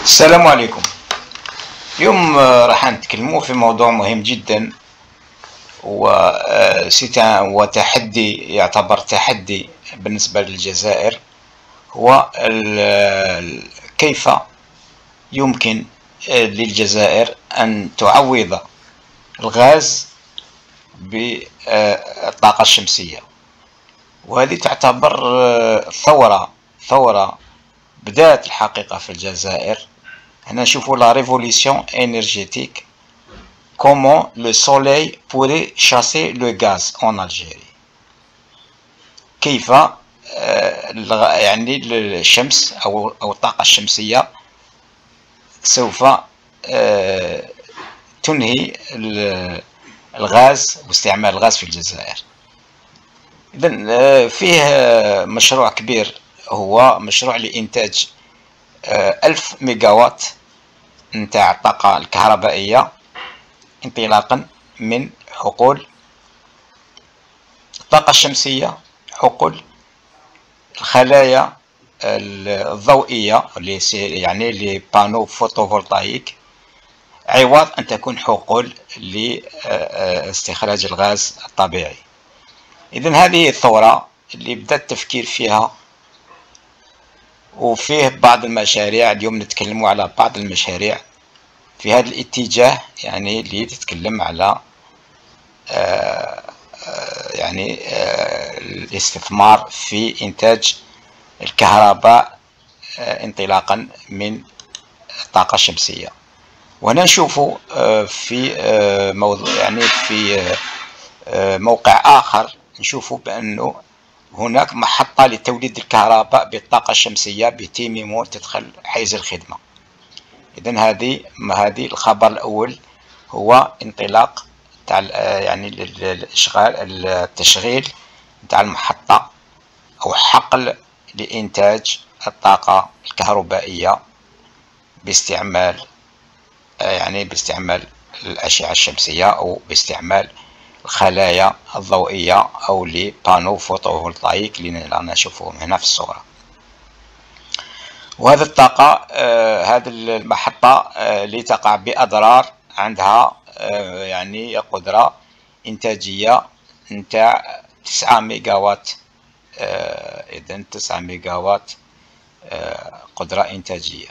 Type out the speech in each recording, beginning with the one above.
السلام عليكم. اليوم راح نتكلموا في موضوع مهم جدا، وتحدي، يعتبر تحدي بالنسبة للجزائر. هو كيف يمكن للجزائر أن تعوض الغاز بالطاقة الشمسية. وهذه تعتبر ثورة بدأت الحقيقة في الجزائر. هنا نشوفوا لا ريفوليسيون énergétique. Comment le soleil pourrait chasser le gaz en Algérie. كيف يعني الشمس أو الطاقة الشمسية سوف تنهي الغاز واستعمال الغاز في الجزائر. إذن فيه مشروع كبير، هو مشروع لإنتاج 1000 ميجاوات نتاع الطاقة الكهربائية انطلاقا من حقول الطاقة الشمسية، حقول الخلايا الضوئية يعني لي بانو فوتوفولتايك، عوض أن تكون حقول لاستخراج الغاز الطبيعي. إذن هذه الثورة اللي بدأ التفكير فيها، وفيه بعض المشاريع. اليوم نتكلموا على بعض المشاريع في هذا الاتجاه، يعني اللي تتكلم على الاستثمار في إنتاج الكهرباء انطلاقا من الطاقة الشمسية. وهنا نشوفوا في موضوع، يعني في موقع آخر، نشوفوا بأنه هناك محطة لتوليد الكهرباء بالطاقة الشمسية بتيميمون تدخل حيز الخدمة. إذن هذه الخبر الأول هو انطلاق تاع يعني التشغيل تاع المحطة أو حقل لإنتاج الطاقة الكهربائية باستعمال باستعمال الأشعة الشمسية أو باستعمال الخلايا الضوئية أو لي بانو فوتوفولتايك اللي رانا نشوفوهم هنا في الصورة. وهذه الطاقة، هذه المحطة اللي تقع بأضرار، عندها يعني قدرة إنتاجية نتاع 9 ميجاوات. إذن 9 ميجاوات قدرة إنتاجية.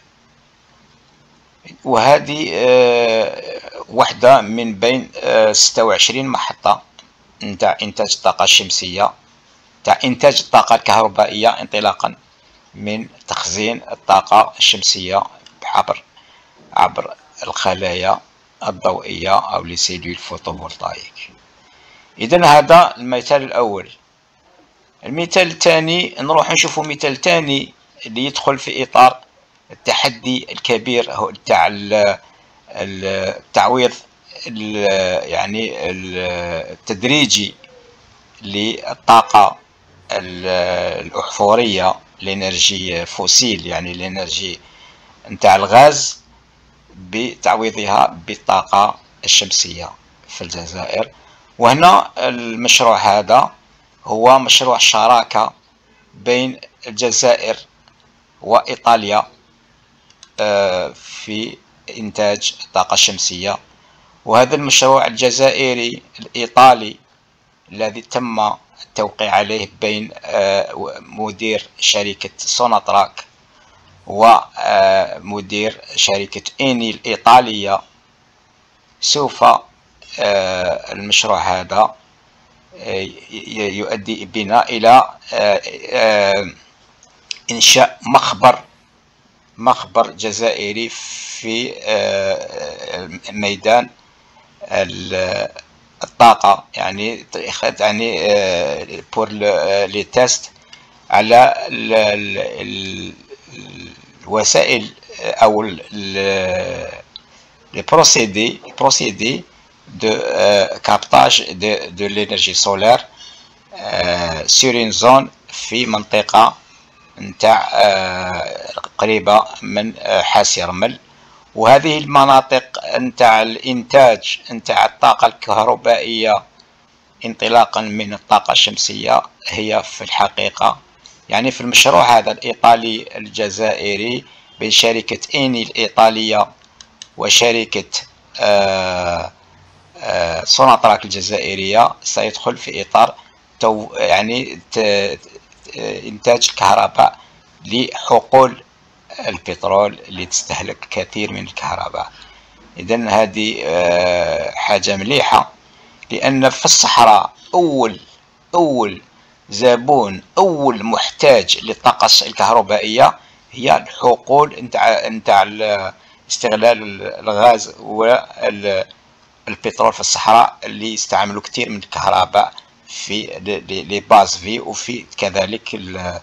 وهذه واحدة من بين 26 محطة نتاع إنتاج الطاقة الشمسية، تاع إنتاج الطاقة الكهربائية انطلاقا من تخزين الطاقة الشمسية عبر الخلايا الضوئية أو لي سيلول فوتوفولتايك. إذن هذا المثال الأول. المثال الثاني، نروح نشوفوا مثال ثاني اللي يدخل في إطار التحدي الكبير تاع التعويض يعني التدريجي للطاقة الأحفورية، الانرجي فوسيل، يعني الانرجي نتاع الغاز، بتعويضها بالطاقة الشمسية في الجزائر. وهنا المشروع هذا هو مشروع شراكة بين الجزائر وإيطاليا في إنتاج الطاقة الشمسية. وهذا المشروع الجزائري الإيطالي الذي تم التوقيع عليه بين مدير شركة سوناتراك ومدير شركة إني الإيطالية، سوف المشروع هذا يؤدي بنا إلى إنشاء مخبر جزائري في ميدان الطاقة، يعني بور لي تيست على الوسائل أو لي بروسيدي de captage de l'énergie solaire sur une zone في منطقة نتاع قريبة من حاس يرمل. وهذه المناطق نتاع الإنتاج نتاع الطاقة الكهربائية انطلاقا من الطاقة الشمسية هي في الحقيقة، يعني في المشروع هذا الإيطالي الجزائري، بين شركة إيني الإيطالية وشركة سوناتراك الجزائرية سيدخل في إطار يعني إنتاج الكهرباء لحقول البترول اللي تستهلك كثير من الكهرباء. إذن هذه حاجة مليحة، لأن في الصحراء أول زبون، أول محتاج للطاقة الكهربائية هي الحقول نتاع استغلال الغاز والبترول في الصحراء، اللي يستعملوا كثير من الكهرباء في لي باز في، وفي كذلك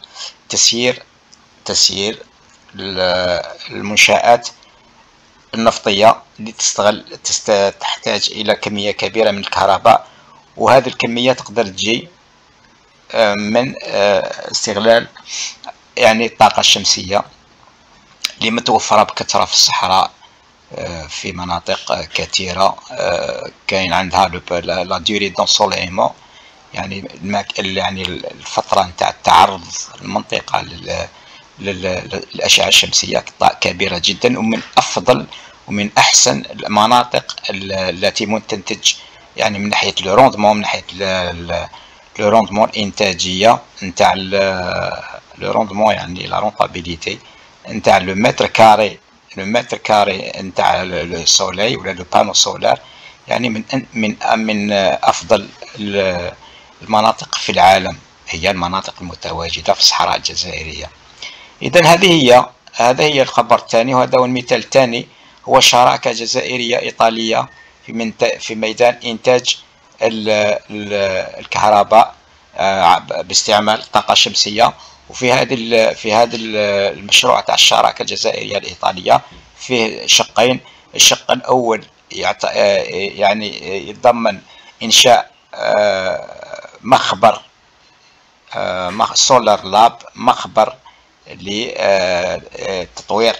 تسيير المنشآت النفطية اللي تحتاج إلى كمية كبيرة من الكهرباء، وهذه الكمية تقدر تجي من استغلال يعني الطاقة الشمسية اللي متوفرة بكثرة في الصحراء في مناطق كثيرة. كاين عندها لا ديوري دونسوليمون، يعني الفترة نتاع التعرض المنطقة للأشعة الشمسية كبيرة جدا، ومن أفضل ومن أحسن المناطق التي تنتج يعني من ناحية لو روندمون، من ناحية لو روندمون الإنتاجية نتاع لو روندمون، يعني لا رونطابيليتي نتاع لو متر كاري نتاع لو سولي ولا لو بانو سولار، يعني من أفضل المناطق في العالم هي المناطق المتواجدة في الصحراء الجزائرية. إذن هذا هي الخبر الثاني، وهذا هو المثال الثاني، هو شراكة جزائرية إيطالية في ميدان إنتاج الكهرباء باستعمال الطاقة الشمسية. وفي هذا المشروع تاع الشراكة الجزائرية الإيطالية فيه شقين. الشق الأول يعني يتضمن إنشاء مخبر سولار لاب، مخبر لتطوير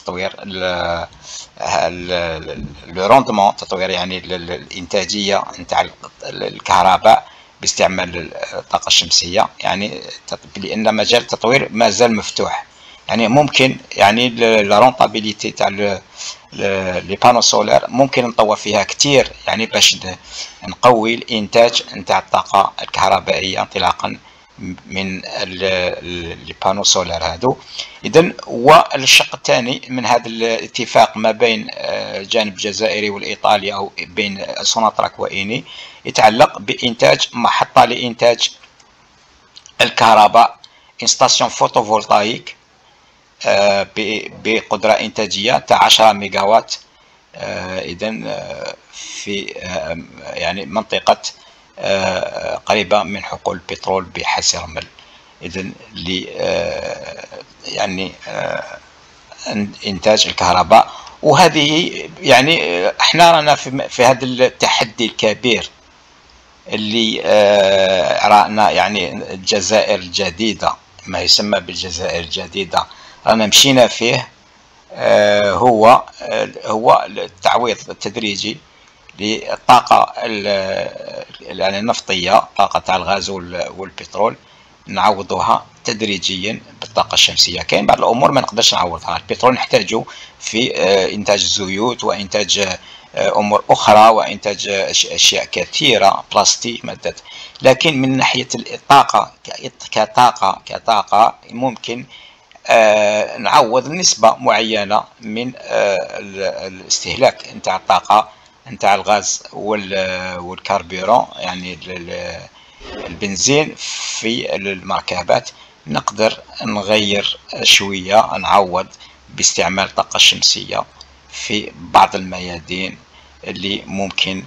لو روندمون، تطوير يعني الانتاجيه نتاع الكهرباء باستعمال الطاقه الشمسيه، يعني لان مجال التطوير ما زال مفتوح. يعني ممكن يعني لا رونطابيليتي تاع لي بانو سولار ممكن نطور فيها كتير، يعني باش نقوي الانتاج نتاع الطاقه الكهربائيه انطلاقا من لي بانو سولار هادو. اذا والشق الثاني من هذا الاتفاق ما بين الجانب الجزائري والايطالي، او بين سوناتراك وايني، يتعلق بانتاج محطه لانتاج الكهرباء، انستاسيون فوتوفولتايك بقدره انتاجيه تاع 10 ميجاوات. اذا في يعني منطقه قريبة من حقول البترول بحسي رمل. إذن يعني إنتاج الكهرباء. وهذه يعني احنا رانا في هذا التحدي الكبير اللي رانا، يعني الجزائر الجديدة، ما يسمى بالجزائر الجديدة، رانا مشينا فيه. هو التعويض التدريجي للطاقة يعني النفطية، طاقة تاع الغاز والبترول، نعوضوها تدريجيا بالطاقة الشمسية. كاين بعض الأمور ما نقدرش نعوضها، البترول نحتاجه في إنتاج الزيوت وإنتاج أمور أخرى وإنتاج أشياء كثيرة، بلاستيك، مادات. لكن من ناحية الطاقة كطاقة ممكن نعوض نسبة معينة من الاستهلاك نتاع الطاقة نتاع الغاز والكربيرون، يعني البنزين في المركبات. نقدر نغير شوية، نعوض باستعمال الطاقة الشمسية في بعض الميادين اللي ممكن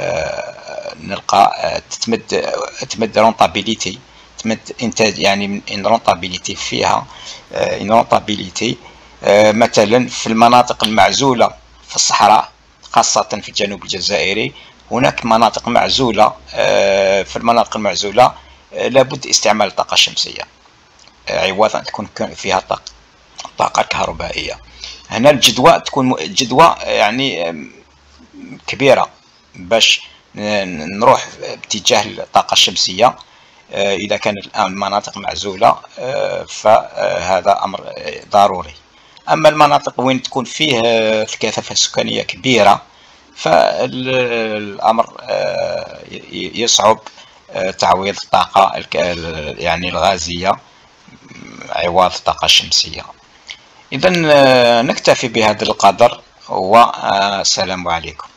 نلقى تمد رونطابيليتي، تمد انتاج، يعني رونطابيليتي فيها رونطابيليتي. مثلا في المناطق المعزولة في الصحراء، خاصة في الجنوب الجزائري، هناك مناطق معزولة. في المناطق المعزولة لابد استعمال الطاقة الشمسية عوضا تكون فيها طاقة كهربائية. هنا الجدوى تكون جدوى يعني كبيرة باش نروح باتجاه الطاقة الشمسية. إذا كانت الآن المناطق معزولة فهذا أمر ضروري. أما المناطق وين تكون فيه الكثافة السكانية كبيرة فالأمر يصعب تعويض الطاقة يعني الغازية عوض الطاقة الشمسية. إذا نكتفي بهذا القدر والسلام عليكم.